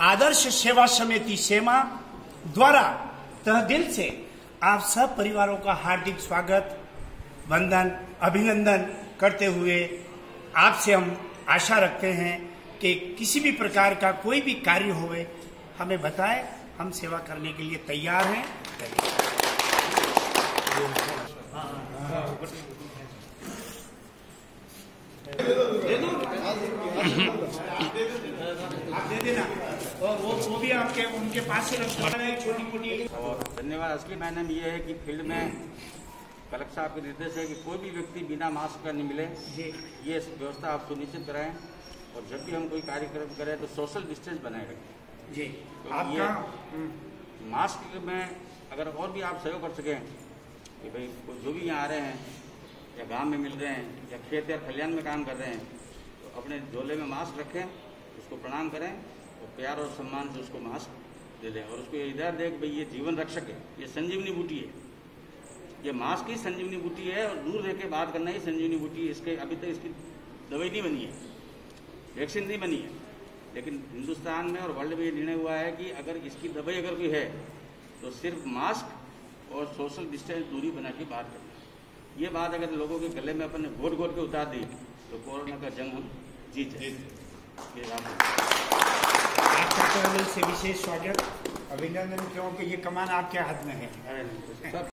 आदर्श सेवा समिति सेमा द्वारा तह दिल से आप सब परिवारों का हार्दिक स्वागत, वंदन, अभिनंदन करते हुए आपसे हम आशा रखते हैं कि किसी भी प्रकार का कोई भी कार्य होवे हमें बताएं, हम सेवा करने के लिए तैयार हैं। आप दे देना और वो भी आपके उनके पास से रखना है छोटी मोटी। और धन्यवाद। असली मायने में ये है कि फील्ड में कलेक्टर साहब के निर्देश है कि कोई भी व्यक्ति बिना मास्क का नहीं मिले, ये व्यवस्था आप सुनिश्चित कराएं। और जब भी हम कोई कार्यक्रम करें तो सोशल डिस्टेंस बनाए रखें जी। तो आपका मास्क में अगर और भी आप सहयोग कर सकें कि भाई जो भी यहाँ आ रहे हैं या गांव में मिल रहे हैं या खेत या खलिहान में काम कर रहे हैं तो अपने झोले में मास्क रखें, उसको प्रणाम करें और प्यार और सम्मान से उसको मास्क दे दें और उसको इधर देख भाई ये जीवन रक्षक है, ये संजीवनी बूटी है, ये मास्क ही संजीवनी बूटी है और दूर रह के बात करना ही संजीवनी बूटी है। इसके अभी तक इसकी दवाई नहीं बनी है, वैक्सीन नहीं बनी है, लेकिन हिंदुस्तान में और वर्ल्ड में ये निर्णय हुआ है कि अगर इसकी दवाई अगर कोई है तो सिर्फ मास्क और सोशल डिस्टेंस दूरी बना के बात करना। ये बात अगर लोगों के गले में अपन ने घोट घोट के उतार दी तो कोरोना का जंग हम जीत जाएंगे। आपका से विशेष स्वागत, अभिनंदन, क्योंकि ये कमान आपके हाथ में है।